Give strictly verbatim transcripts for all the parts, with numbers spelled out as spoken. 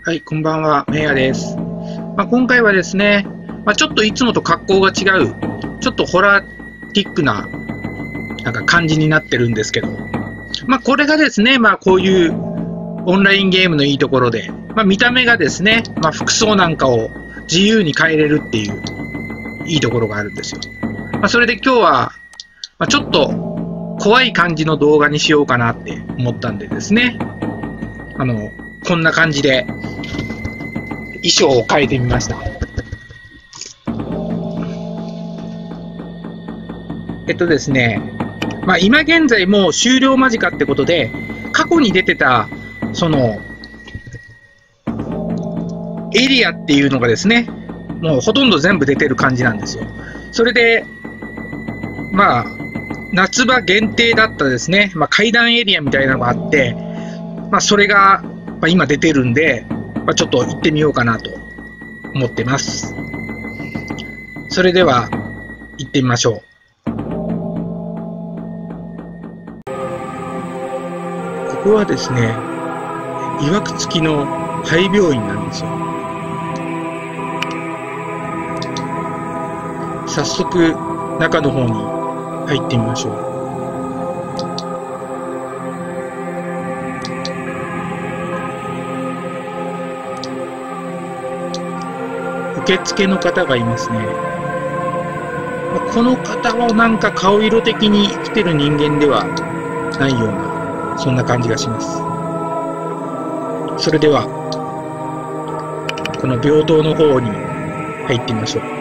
はい、こんばんは、めいやです。まあ、今回はですね、まあ、ちょっといつもと格好が違う、ちょっとホラーティックな、なんか感じになってるんですけど、まあ、これがですね、まあ、こういうオンラインゲームのいいところで、まあ、見た目がですね、まあ、服装なんかを自由に変えれるっていう、いいところがあるんですよ。まあ、それで今日は、まあ、ちょっと怖い感じの動画にしようかなって思ったんでですね、あの、こんな感じで衣装を変えてみました。えっとですね、まあ今現在もう終了間近ってことで、過去に出てた、その、エリアっていうのがですね、もうほとんど全部出てる感じなんですよ。それで、まあ、夏場限定だったですね、まあ階段エリアみたいなのがあって、まあそれが、まあ、今出てるんで、まあ、ちょっと行ってみようかなと思ってます。それでは行ってみましょう。ここはですね、いわくつきの廃病院なんですよ。早速中の方に入ってみましょう。受付の方がいますね。この方はなんか顔色的に生きてる人間ではないような、そんな感じがします。それでは、この病棟の方に入ってみましょう。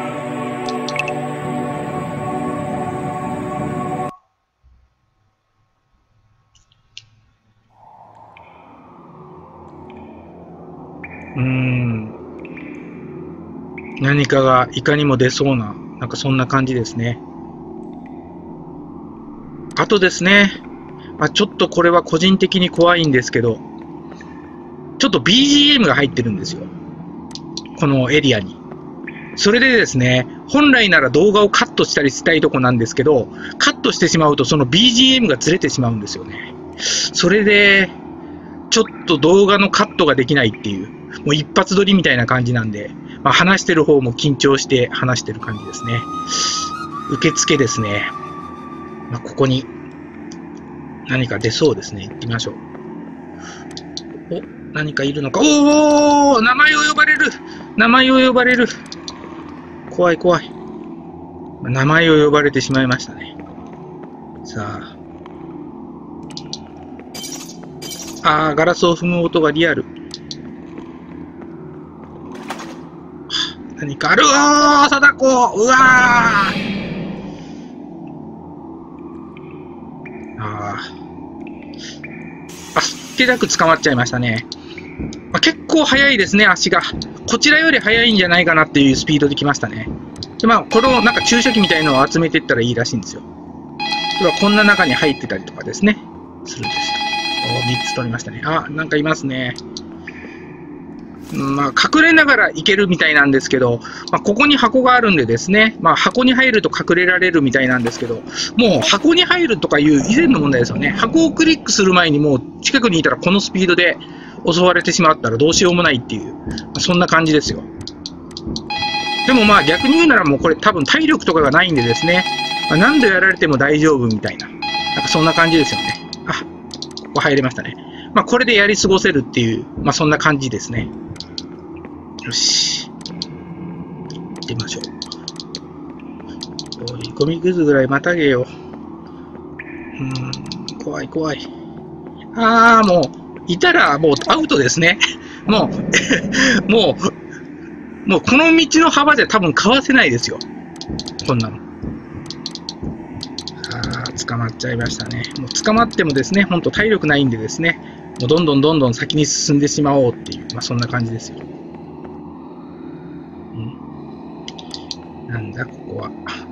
うーん。何かがいかにも出そうな、なんかそんな感じですね。あとですね、まあ、ちょっとこれは個人的に怖いんですけど、ちょっと ビージーエム が入ってるんですよ。このエリアに。それでですね、本来なら動画をカットしたりしたいとこなんですけど、カットしてしまうとその ビージーエム がずれてしまうんですよね。それで、ちょっと動画のカットができないっていう、もう一発撮りみたいな感じなんで、まあ、話してる方も緊張して話してる感じですね。受付ですね。まあ、ここに何か出そうですね。行ってみましょう。お、何かいるのか。おお、名前を呼ばれる。名前を呼ばれる。怖い怖い。名前を呼ばれてしまいましたね。さあ。ああ、ガラスを踏む音がリアル。何かある。おー、貞子。うわー。ああ。あ、手だく捕まっちゃいましたね。まあ、結構速いですね、足が。こちらより速いんじゃないかなっていうスピードで来ましたね。で、まあ、このなんか注射器みたいのを集めていったらいいらしいんですよ。では、こんな中に入ってたりとかですね。するんですよ。お、みっつ取りましたね。あ、なんかいますね。まあ、隠れながら行けるみたいなんですけど、まあ、ここに箱があるんでですね、まあ、箱に入ると隠れられるみたいなんですけど、もう箱に入るとかいう以前の問題ですよね。箱をクリックする前にもう近くにいたらこのスピードで襲われてしまったらどうしようもないっていう、まあ、そんな感じですよ。でもまあ逆に言うならもうこれ多分体力とかがないんでですね、まあ、何度やられても大丈夫みたいな、なんかそんな感じですよね。あ、ここ入れましたね。まあこれでやり過ごせるっていう、まあそんな感じですね。よし。行ってみましょう。おい、ゴミくずぐらいまたげよ。うーん、怖い怖い。ああ、もう、いたらもうアウトですね。もう、もう、もうこの道の幅じゃ多分かわせないですよ。こんなの。ああ、捕まっちゃいましたね。もう捕まってもですね、ほんと体力ないんでですね、もうどんどんどんどん先に進んでしまおうっていう、まあそんな感じですよ。なんだここは。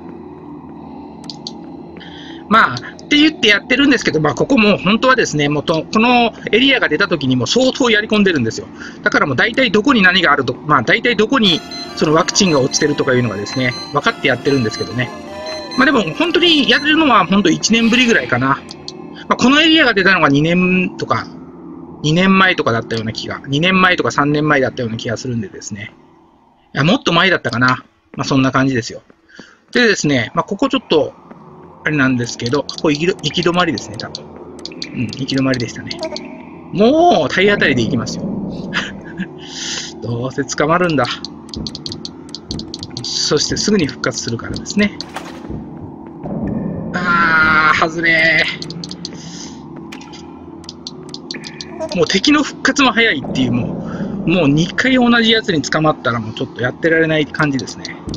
まあ、って言ってやってるんですけど、まあ、ここも本当はですね、もうとこのエリアが出た時にも相当やり込んでるんですよ。だからもう大体どこに何があると、まあ大体どこにそのワクチンが落ちてるとかいうのがですね、分かってやってるんですけどね。まあでも本当にやれるのは本当いちねんぶりぐらいかな。まあ、このエリアが出たのがにねんとかにねんまえとかだったような気が、にねんまえとかさんねんまえだったような気がするんでですね。いや、もっと前だったかな。まあ、そんな感じですよ。でですね、まあ、ここちょっと、あれなんですけど、ここ行き行き止まりですね、多分。うん、行き止まりでしたね。もう、体当たりで行きますよ。どうせ捕まるんだ。そしてすぐに復活するからですね。あー、外れー。もう敵の復活も早いっていう、もう、もうにかい同じやつに捕まったらもうちょっとやってられない感じですね。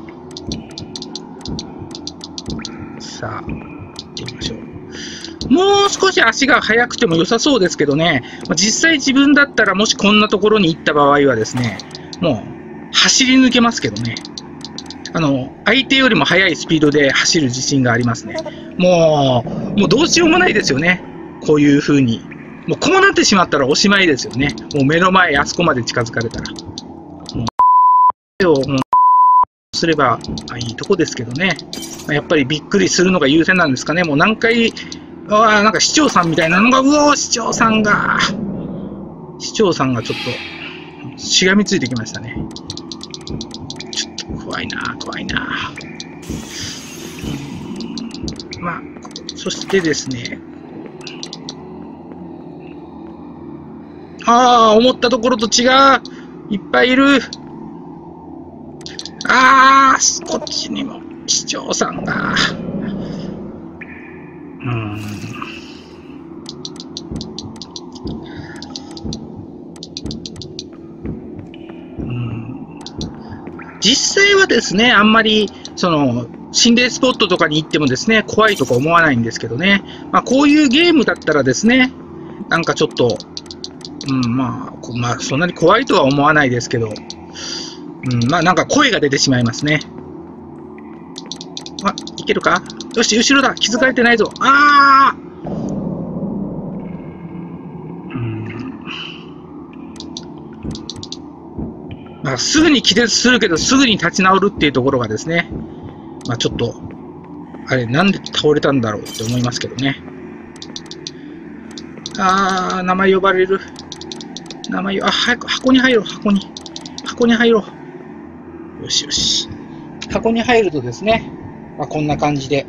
さあ、行ってみましょう。もう少し足が速くても良さそうですけどね、実際自分だったらもしこんなところに行った場合はですね、もう走り抜けますけどね。あの、相手よりも速いスピードで走る自信がありますね。もう、もうどうしようもないですよね。こういう風に。もうこうなってしまったらおしまいですよね。もう目の前、あそこまで近づかれたら。もう、をもうすればいいとこですけどね。やっぱりびっくりするのが優先なんですかね。もう何回、ああ、なんか市長さんみたいなのが、うおー、市長さんが、市長さんがちょっと、しがみついてきましたね。ちょっと怖いな、怖いな。まあ、そしてですね、ああ、思ったところと違う。いっぱいいる。ああ、こっちにも市長さんが。うーん。うん。実際はですね、あんまり、その、心霊スポットとかに行ってもですね、怖いとか思わないんですけどね。まあ、こういうゲームだったらですね、なんかちょっと、うん、まあ、まあ、そんなに怖いとは思わないですけど、うん、まあ、なんか声が出てしまいますね。あ、いけるか？よし、後ろだ！気づかれてないぞ！あー！うん。まあ、すぐに気絶するけど、すぐに立ち直るっていうところがですね、まあ、ちょっと、あれ、なんで倒れたんだろうって思いますけどね。あー、名前呼ばれる。名前、あ、早く箱に入ろう、箱に。箱に入ろう。よしよし。箱に入るとですね、まあ、こんな感じで。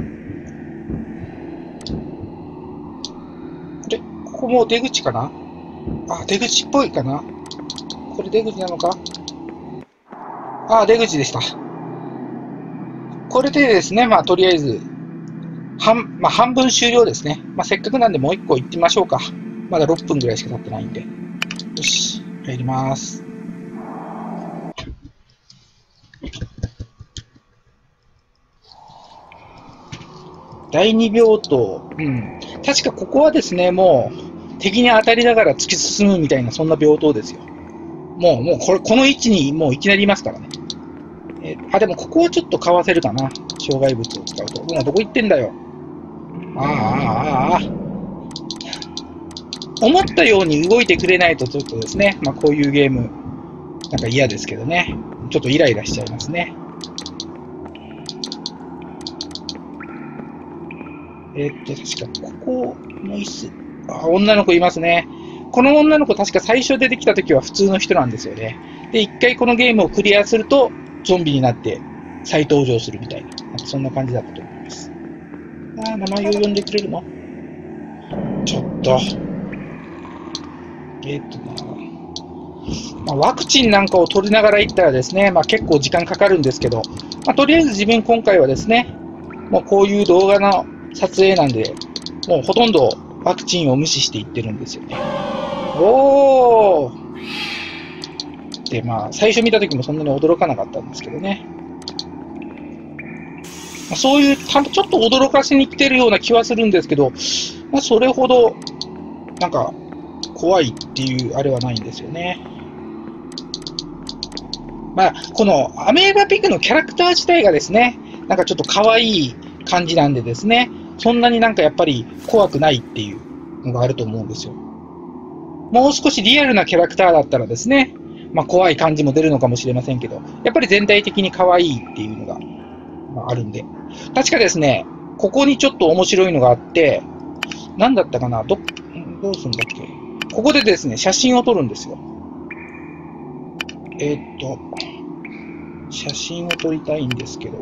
で、ここも出口かな？あ、出口っぽいかな？これ出口なのか？あ、出口でした。これでですね、まあ、とりあえず、半、まあ、半分終了ですね。まあ、せっかくなんでもう一個行ってみましょうか。まだろっぷんぐらいしか経ってないんで。よし、入ります。だいに病棟。うん。確かここはですね、もう、敵に当たりながら突き進むみたいな、そんな病棟ですよ。もう、もう、これ、この位置にもういきなりいますからね。えー、あ、でもここはちょっとかわせるかな。障害物を使うと。今どこ行ってんだよ。ああ、ああ、ああ。思ったように動いてくれないとちょっとですね、まあこういうゲーム、なんか嫌ですけどね。ちょっとイライラしちゃいますね。えー、っと、確かここの椅子、あ、女の子いますね。この女の子確か最初出てきた時は普通の人なんですよね。で、一回このゲームをクリアすると、ゾンビになって再登場するみたいな、なんかそんな感じだったと思います。ああ、名前を呼んでくれるの？ちょっと。えー、っとな、まあ、ワクチンなんかを取りながら行ったらですね、まあ、結構時間かかるんですけど、まあ、とりあえず自分今回はですね、もうこういう動画の撮影なんで、もうほとんどワクチンを無視していってるんですよね。おー！で、まあ、最初見た時もそんなに驚かなかったんですけどね。まあ、そういう、ちょっと驚かしに来てるような気はするんですけど、まあ、それほど、なんか、怖いっていうあれはないんですよね。まあ、このアメーバピグのキャラクター自体がですね、なんかちょっと可愛い感じなんでですね、そんなになんかやっぱり怖くないっていうのがあると思うんですよ。もう少しリアルなキャラクターだったらですね、まあ怖い感じも出るのかもしれませんけど、やっぱり全体的に可愛いっていうのが、まあ、あるんで。確かですね、ここにちょっと面白いのがあって、なんだったかな、ど、どうすんだっけ。 ここでですね、写真を撮るんですよ。えー、っと、写真を撮りたいんですけど、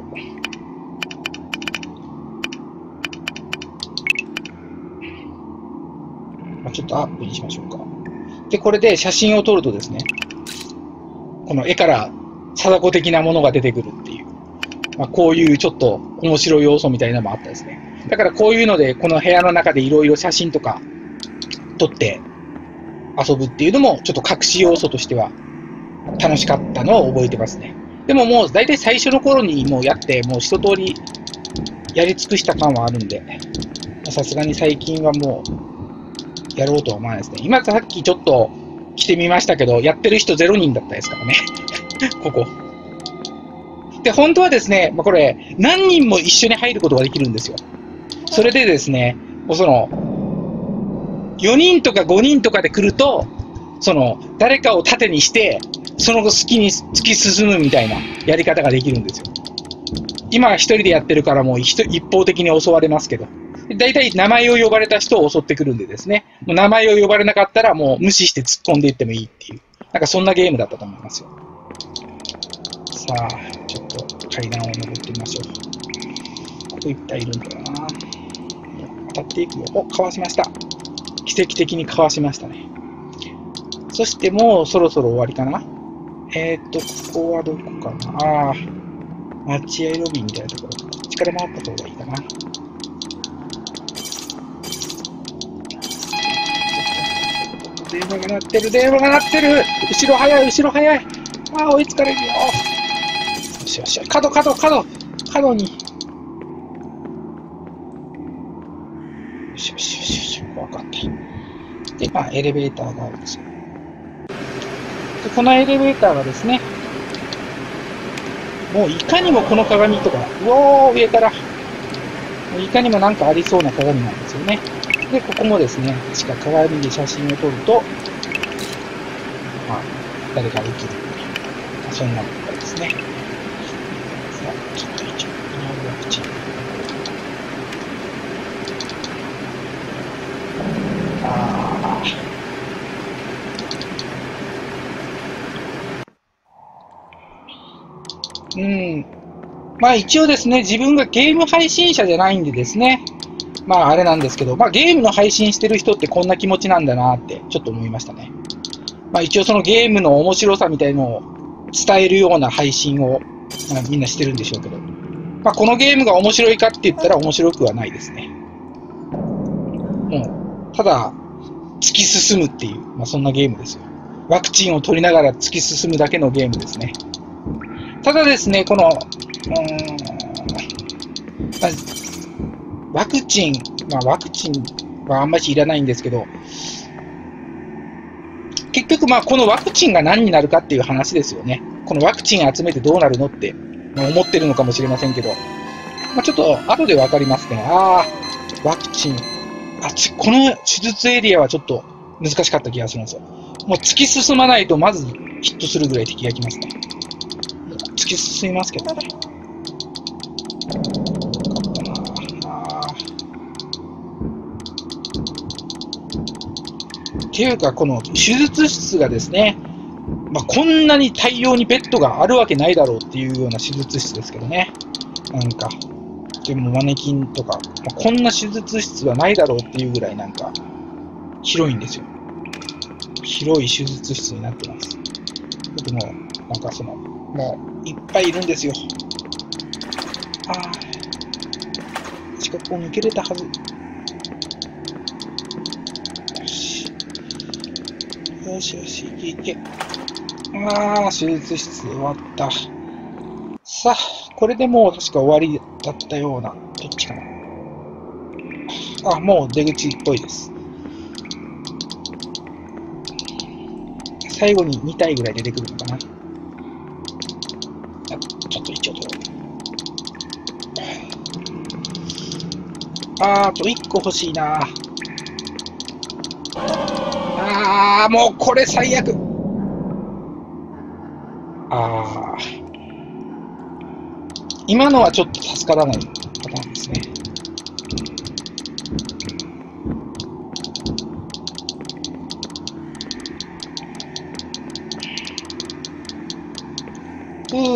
まあ、ちょっとアップにしましょうか。で、これで写真を撮るとですね、この絵から貞子的なものが出てくるっていう、まあ、こういうちょっと面白い要素みたいなのもあったですね。だからこういうので、この部屋の中でいろいろ写真とか撮って遊ぶっていうのも、ちょっと隠し要素としては楽しかったのを覚えてますね。でももう大体最初の頃にもうやって、もう一通りやり尽くした感はあるんで、さすがに最近はもうやろうとは思わないですね。今さっきちょっと来てみましたけど、やってる人ゼロにんだったですからね。ここ。で、本当はですね、まあ、これ、何人も一緒に入ることができるんですよ。それでですね、その、よにんとかごにんとかで来ると、その、誰かを盾にして、その後好きに突き進むみたいなやり方ができるんですよ。今は一人でやってるからもう一方的に襲われますけど。だいたい名前を呼ばれた人を襲ってくるんでですね、もう名前を呼ばれなかったらもう無視して突っ込んでいってもいいっていう、なんかそんなゲームだったと思いますよ。さあ、ちょっと階段を登ってみましょう。ここいっぱいいるんだよな。当たっていくよ。お、かわしました。奇跡的にかわしましたね。そしてもうそろそろ終わりかな。えーっと、ここはどこかな。ああ、待合ロビーみたいなところ。こっちから回った方がいいかな。電話が鳴ってる、電話が鳴ってる。後ろ早い、後ろ早い。ああ、追いつかれるよ。よしよしよし、角、角、角、角に。よしよしよしよし、わかった。で、まあ、エレベーターがあるんですよ。で、このエレベーターはですね、もういかにもこの鏡とか、うおー、上から、もういかにもなんかありそうな鏡なんですよね。で、ここもですね、確か鏡で写真を撮ると、まあ、誰かできる。まあ、そんなことですね。さあ、ちょっと一応、イナーワクチン。あー。うん。まあ一応ですね、自分がゲーム配信者じゃないんでですね、まああれなんですけど、まあゲームの配信してる人ってこんな気持ちなんだなってちょっと思いましたね。まあ一応そのゲームの面白さみたいのを伝えるような配信を、まあ、みんなしてるんでしょうけど、まあこのゲームが面白いかって言ったら面白くはないですね。もう、ただ、突き進むっていう、まあそんなゲームですよ。ワクチンを取りながら突き進むだけのゲームですね。ただですね、この、うーん、まあ、ワクチン、まあワクチンはあんまりいらないんですけど、結局まあこのワクチンが何になるかっていう話ですよね。このワクチン集めてどうなるのって思ってるのかもしれませんけど、まあ、ちょっと後でわかりますね。ああ、ワクチン。あち、この手術エリアはちょっと難しかった気がするんですよ。もう突き進まないとまずヒットするぐらい敵が来ますね。突き進みますけどね。っていうか、この手術室がですね、まあ、こんなに大量にベッドがあるわけないだろうっていうような手術室ですけどね。なんか、でもマネキンとか、まあ、こんな手術室はないだろうっていうぐらいなんか、広いんですよ。広い手術室になってます。僕も、なんかその、もういっぱいいるんですよ。ああ。近くを抜けれたはず。よし。よしよし、いけいけ。ああ、手術室終わった。さあ、これでもう確か終わりだったような。どっちかな。あ、もう出口っぽいです。最後にに体ぐらい出てくるのかな。ちょっと一応と。あー、あといっこ欲しいな。あー、もうこれ最悪。あー。今のはちょっと助からないパターンですね。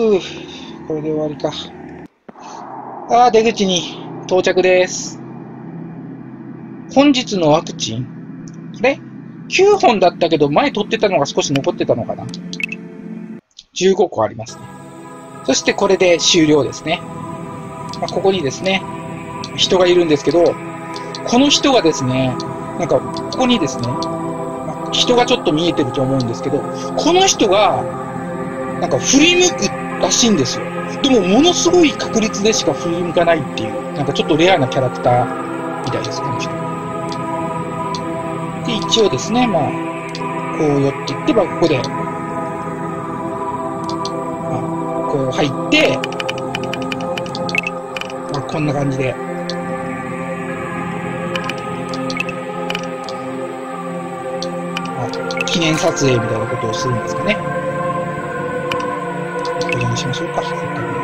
ふう、これで終わりか。ああ、出口に到着です。本日のワクチン、あれ ?きゅう 本だったけど、前取ってたのが少し残ってたのかな ?じゅうご 個ありますね。そしてこれで終了ですね。まあ、ここにですね、人がいるんですけど、この人がですね、なんか、ここにですね、人がちょっと見えてると思うんですけど、この人が、なんか振り向くらしいんですよ。でも、ものすごい確率でしか振り向かないっていう、なんかちょっとレアなキャラクターみたいです、この人。で、一応ですね、まあ、こう寄っていってば、ここで、まあ、こう入って、まあ、こんな感じで、記念撮影みたいなことをするんですかね。これにしましょうか。せっかく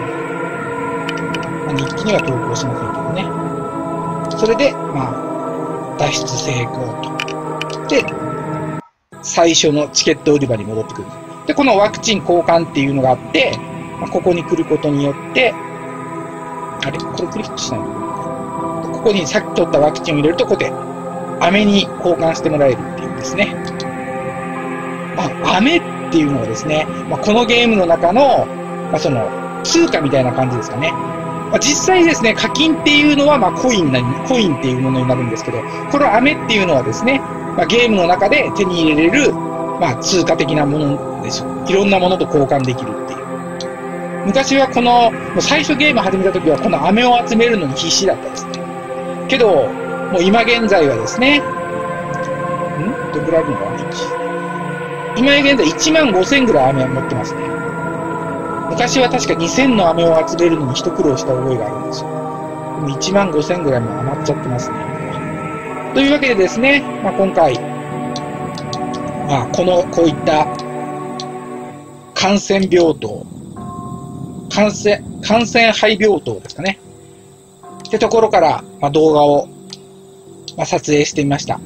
まあ、日記には投稿しませんけどね。それで、まあ、脱出成功と。で、最初のチケット売り場に戻ってくる。で、このワクチン交換っていうのがあって、まあ、ここに来ることによって、あれこれクリックしないの？ここにさっき取ったワクチンを入れると、ここで、飴に交換してもらえるっていうんですね。まあ、飴っていうのはですね、まあ、このゲームの中の、まあ、その、通貨みたいな感じですかね。まあ、実際ですね、課金っていうのは、まあ、コインな、コインっていうものになるんですけど、この飴っていうのはですね、まあ、ゲームの中で手に入れれる、まあ、通貨的なものですよ。いろんなものと交換できるっていう。昔はこの、もう最初ゲーム始めた時は、この飴を集めるのに必死だったですね。けど、もう今現在はですね、んどれくらいあるのかな今現在いちまんごせんぐらい飴を持ってますね。昔は確かにせんの飴を集めるのに一苦労した覚えがあるんですよ。でもいちまんごせんぐらいも余っちゃってますね。というわけでですね、まあ、今回、まあ、この、こういった感染病棟、感染、感染肺病棟ですかね。ってところから、まあ、動画を、まあ、撮影してみました。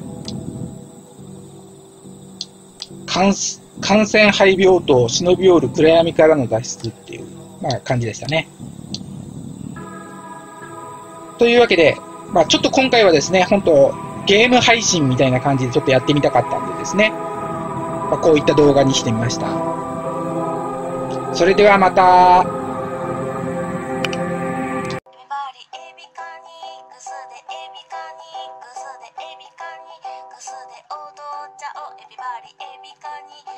感, 感染肺病棟忍び寄る暗闇からの脱出っていう、まあ、感じでしたね。というわけで、まあ、ちょっと今回はですね、本当ゲーム配信みたいな感じでちょっとやってみたかったんでですね、まあ、こういった動画にしてみました。それではまた。エビカニ